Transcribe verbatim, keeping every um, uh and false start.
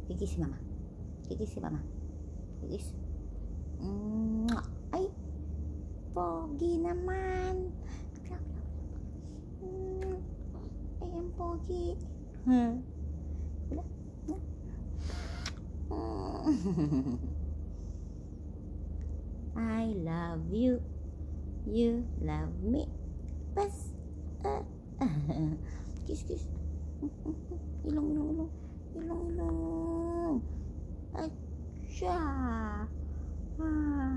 Kikis si mama. Kikis si mama. Kikis. Mwah. Ay, pogi naman. Hmm. Ay, ang pogi. Hmm. I love you. You love me. Pas. Uh. Kiss, kiss. Ilong, ilong, ilong. Ilong, ilong. Acha. Ah.